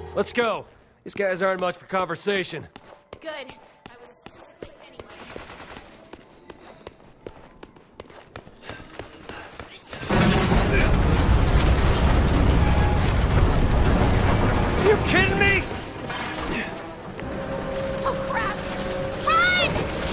Let's go. These guys aren't much for conversation. Good. I was late anyway. Are you kidding me? Oh crap! Run!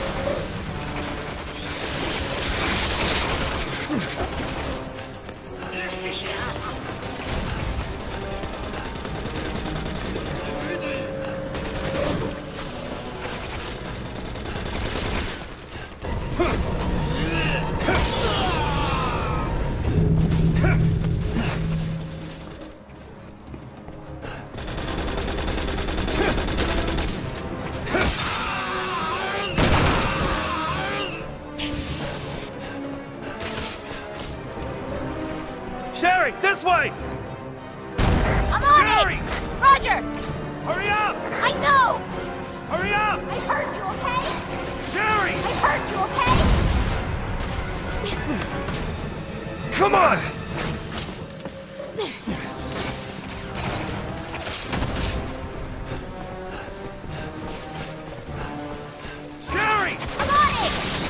Sherry, this way! I'm on Sherry! it! Roger! Hurry up! I know! Hurry up! I heard you, okay? Sherry! I heard you, okay? Come on! Sherry! I'm on it!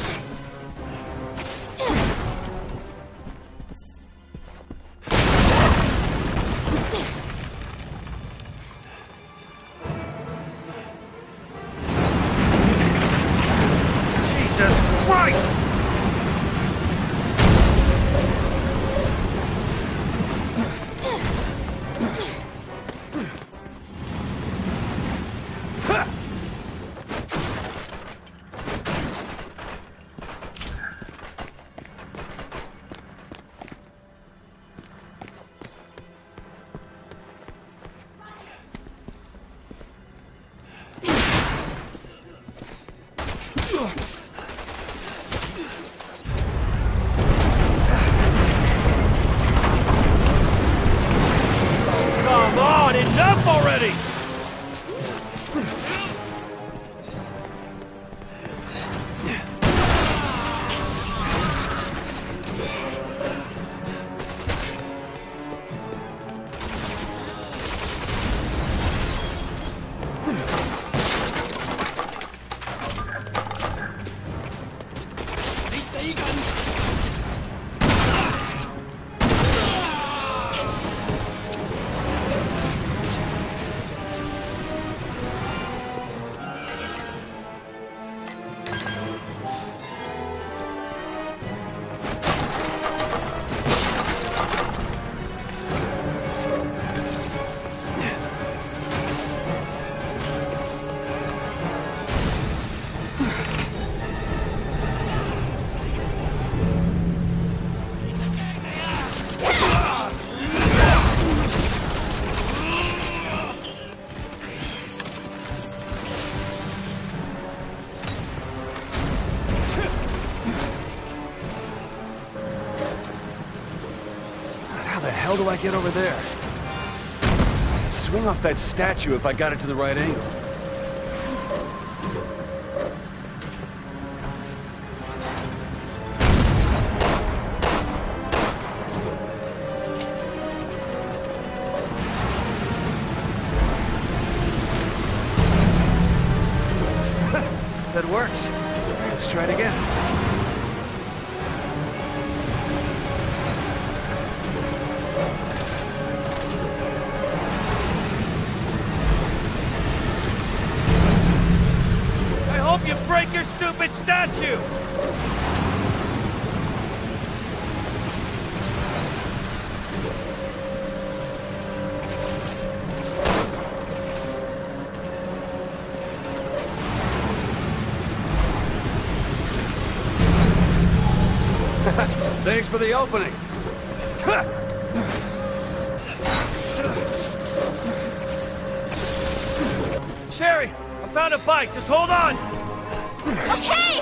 Jesus Christ! Come on, enough already! How the hell do I get over there? I could swing off that statue if I got it to the right angle. That works. Let's try it again. I hope you break your stupid statue! Thanks for the opening. Sherry, I found a bike. Just hold on. Okay!